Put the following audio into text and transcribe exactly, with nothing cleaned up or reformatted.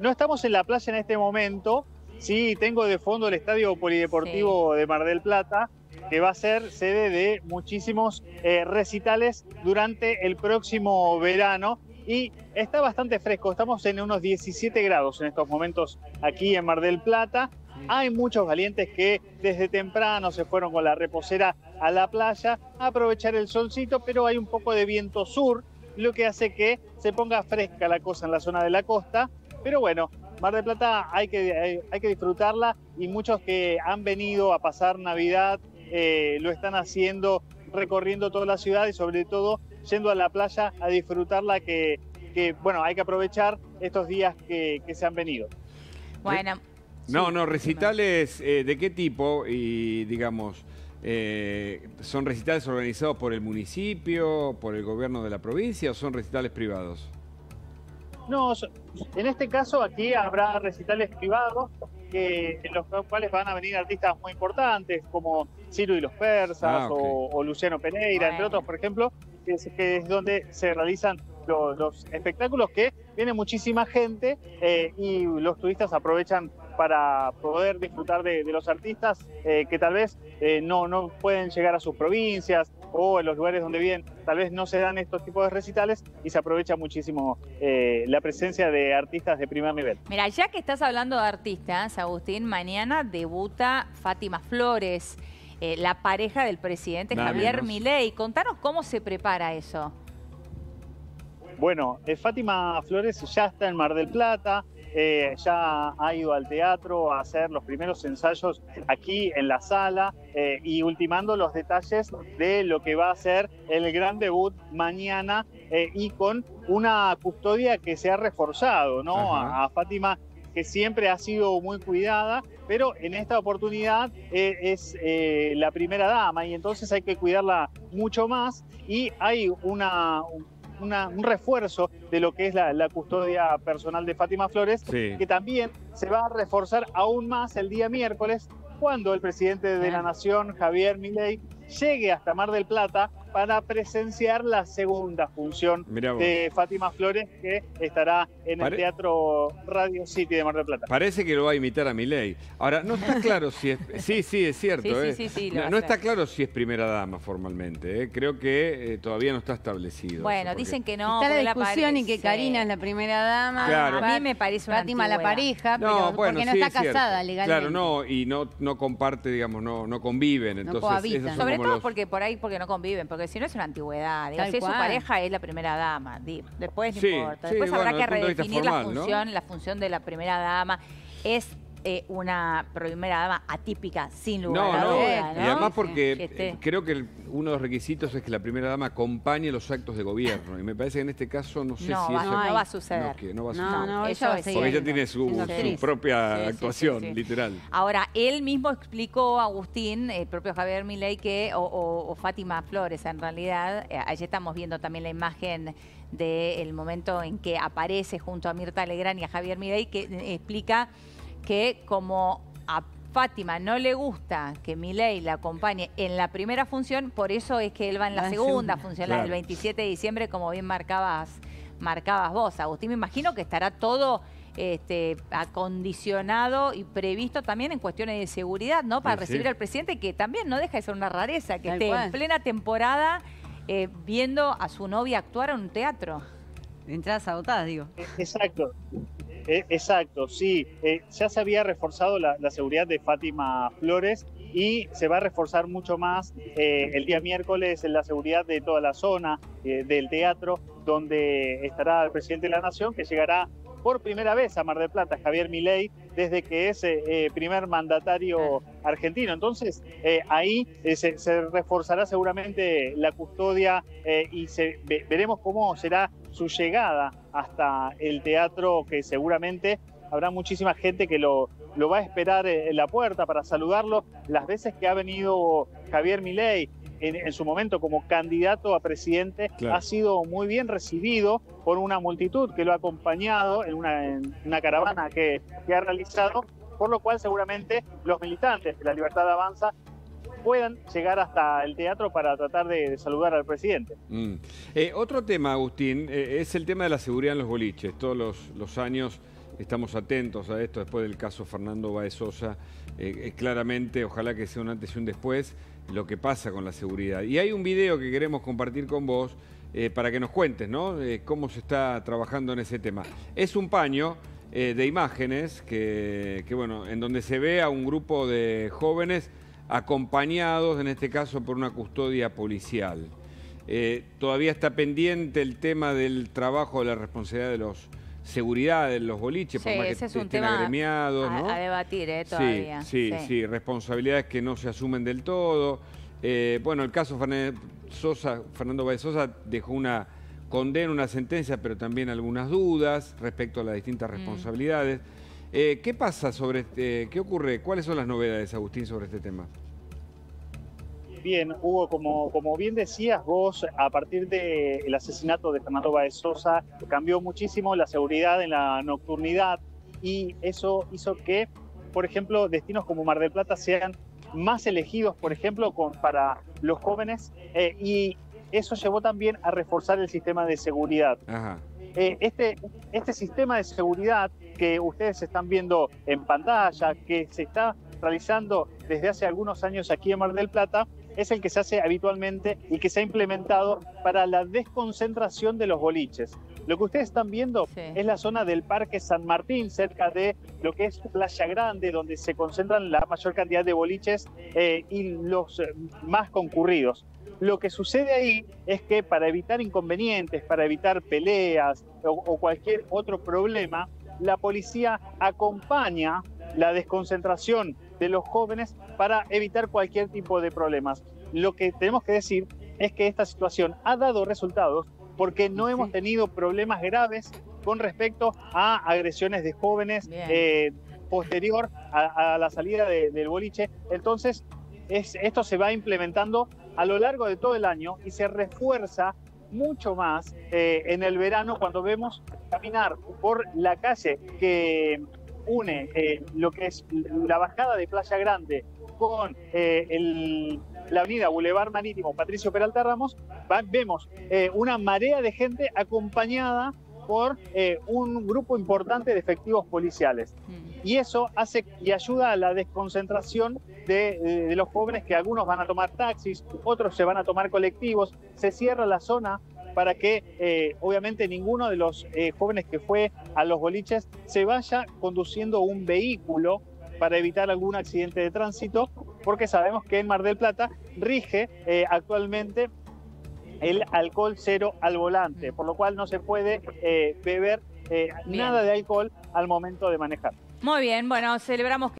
No estamos en la playa en este momento. Sí, tengo de fondo el Estadio Polideportivo sí. de Mar del Plata, que va a ser sede de muchísimos eh, recitales durante el próximo verano. Y está bastante fresco, estamos en unos diecisiete grados en estos momentos aquí en Mar del Plata. Hay muchos valientes que desde temprano se fueron con la reposera a la playa a aprovechar el solcito, pero hay un poco de viento sur, lo que hace que se ponga fresca la cosa en la zona de la costa. Pero bueno, Mar del Plata hay que, hay, hay que disfrutarla, y muchos que han venido a pasar Navidad eh, lo están haciendo recorriendo toda la ciudad y sobre todo yendo a la playa a disfrutarla, que, que bueno, hay que aprovechar estos días que, que se han venido. Bueno. No, sí, no, recitales eh, ¿de qué tipo? Y digamos, eh, ¿son recitales organizados por el municipio, por el gobierno de la provincia, o son recitales privados? No, en este caso aquí habrá recitales privados que, en los cuales van a venir artistas muy importantes como Ciro y los Persas ah, okay. o, o Luciano Pereira, bueno. entre otros, por ejemplo, que es, que es donde se realizan los, los espectáculos, que viene muchísima gente eh, y los turistas aprovechan para poder disfrutar de, de los artistas eh, que tal vez eh, no, no pueden llegar a sus provincias, o en los lugares donde viven tal vez no se dan estos tipos de recitales, y se aprovecha muchísimo eh, la presencia de artistas de primer nivel. Mira, ya que estás hablando de artistas, Agustín, mañana debuta Fátima Flores, eh, la pareja del presidente Dale, Javier nos... Milei. Contanos cómo se prepara eso. Bueno, eh, Fátima Flores ya está en Mar del Plata. Eh, ya ha ido al teatro a hacer los primeros ensayos aquí en la sala eh, y ultimando los detalles de lo que va a ser el gran debut mañana eh, y con una custodia que se ha reforzado, ¿no? A, a Fátima, que siempre ha sido muy cuidada, pero en esta oportunidad eh, es eh, la primera dama, y entonces hay que cuidarla mucho más, y hay una... Una, un refuerzo de lo que es la, la custodia personal de Fátima Flores, sí. que también se va a reforzar aún más el día miércoles, cuando el presidente de la Nación, Javier Milei, llegue hasta Mar del Plata para presenciar la segunda función de Fátima Flores, que estará en Pare... el Teatro Radio City de Mar del Plata. Parece que lo va a imitar a Milei. Ahora, no está claro si es... Sí, sí, es cierto. Sí, eh. sí, sí, sí, no no está claro si es primera dama formalmente. Eh. Creo que eh, todavía no está establecido. Bueno, eso, dicen que no. Está la discusión discusión y que Karina es la primera dama. Claro. A mí me parece una Fátima la pareja, pero no, bueno, porque no sí, está casada legalmente. Claro, no, y no, no comparte, digamos, no, no conviven. Entonces, no cohabitan. esos Sobre todo los... porque por ahí porque no conviven, porque si no es una antigüedad. Digo, si es su pareja, es la primera dama. Después no sí, importa. Sí, Después bueno, habrá que redefinir formal, la función, ¿no? la función de la primera dama. Es eh, una primera dama atípica, sin lugar no, a no. dudas, ¿no? Y además porque que esté... creo que el, uno de los requisitos es que la primera dama acompañe los actos de gobierno. Y me parece que en este caso no sé no, si va, eso... No, no va a suceder. No, que no va a no, suceder. no, eso va a porque ella tiene su, su propia sí, actuación, sí, sí, sí. literal. Ahora, él mismo explicó, Agustín, el propio Javier Milei, que, o, o, o Fátima Flores en realidad, eh, allí estamos viendo también la imagen del momento en que aparece junto a Mirta Legrand y a Javier Milei, que eh, explica que como a Fátima no le gusta que Milei la acompañe en la primera función, por eso es que él va en la, la segunda, segunda función, claro. La del veintisiete de diciembre, como bien marcabas, marcabas vos, Agustín. Me imagino que estará todo este, acondicionado y previsto también en cuestiones de seguridad, ¿no? Para sí, recibir sí. al presidente, que también no deja de ser una rareza, que Tal esté cual. en plena temporada eh, viendo a su novia actuar en un teatro. Entradas agotadas, digo. Exacto. Eh, exacto, sí. Eh, ya se había reforzado la, la seguridad de Fátima Flores, y se va a reforzar mucho más eh, el día miércoles en la seguridad de toda la zona eh, del teatro, donde estará el presidente de la Nación, que llegará por primera vez a Mar del Plata, Javier Milei, desde que es eh, primer mandatario argentino. Entonces, eh, ahí eh, se, se reforzará seguramente la custodia eh, y se, ve, veremos cómo será su llegada hasta el teatro, que seguramente habrá muchísima gente que lo, lo va a esperar en la puerta para saludarlo. Las veces que ha venido Javier Milei en, en su momento como candidato a presidente, claro. ha sido muy bien recibido por una multitud que lo ha acompañado en una, en una caravana que, que ha realizado, por lo cual seguramente los militantes de La Libertad Avanza puedan llegar hasta el teatro para tratar de, de saludar al presidente. Mm. Eh, otro tema, Agustín, eh, es el tema de la seguridad en los boliches. Todos los, los años estamos atentos a esto después del caso Fernando Báez Sosa. Eh, claramente, ojalá que sea un antes y un después, lo que pasa con la seguridad. Y hay un video que queremos compartir con vos eh, para que nos cuentes, ¿no? Eh, cómo se está trabajando en ese tema. Es un paño eh, de imágenes que, que, bueno, en donde se ve a un grupo de jóvenes acompañados, en este caso, por una custodia policial. Eh, todavía está pendiente el tema del trabajo de la responsabilidad de los seguridad de los boliches, sí, por más que ese es un estén tema agremiados, a, ¿no? a debatir, ¿eh? Todavía. Sí, sí, sí, sí, responsabilidades que no se asumen del todo. Eh, bueno, el caso Fernando Sosa, Fernando Báez Sosa dejó una condena, una sentencia, pero también algunas dudas respecto a las distintas responsabilidades. Mm. Eh, ¿Qué pasa sobre este, qué ocurre? ¿Cuáles son las novedades, Agustín, sobre este tema? Bien, Hugo, como, como bien decías vos, a partir del asesinato de Fernando Báez Sosa cambió muchísimo la seguridad en la nocturnidad y eso hizo que, por ejemplo, destinos como Mar del Plata sean más elegidos, por ejemplo, con, para los jóvenes eh, y eso llevó también a reforzar el sistema de seguridad. Ajá. Eh, este, este sistema de seguridad que ustedes están viendo en pantalla, que se está realizando desde hace algunos años aquí en Mar del Plata, es el que se hace habitualmente y que se ha implementado para la desconcentración de los boliches. Lo que ustedes están viendo sí. es la zona del Parque San Martín, cerca de lo que es Playa Grande, donde se concentran la mayor cantidad de boliches eh, y los más concurridos. Lo que sucede ahí es que para evitar inconvenientes, para evitar peleas o, o cualquier otro problema, la policía acompaña la desconcentración de los jóvenes para evitar cualquier tipo de problemas. Lo que tenemos que decir es que esta situación ha dado resultados porque no sí. hemos tenido problemas graves con respecto a agresiones de jóvenes eh, posterior a, a la salida de, del boliche. Entonces, es, esto se va implementando a lo largo de todo el año y se refuerza mucho más eh, en el verano cuando vemos caminar por la calle que une eh, lo que es la bajada de Playa Grande con eh, el, la avenida Boulevard Marítimo Patricio Peralta Ramos, va, vemos eh, una marea de gente acompañada por eh, un grupo importante de efectivos policiales. Y eso hace y ayuda a la desconcentración de, de, de los jóvenes, que algunos van a tomar taxis, otros se van a tomar colectivos, se cierra la zona para que eh, obviamente ninguno de los eh, jóvenes que fue a los boliches se vaya conduciendo un vehículo para evitar algún accidente de tránsito, porque sabemos que en Mar del Plata rige eh, actualmente el alcohol cero al volante, por lo cual no se puede eh, beber eh, nada de alcohol al momento de manejar. Muy bien, bueno, celebramos que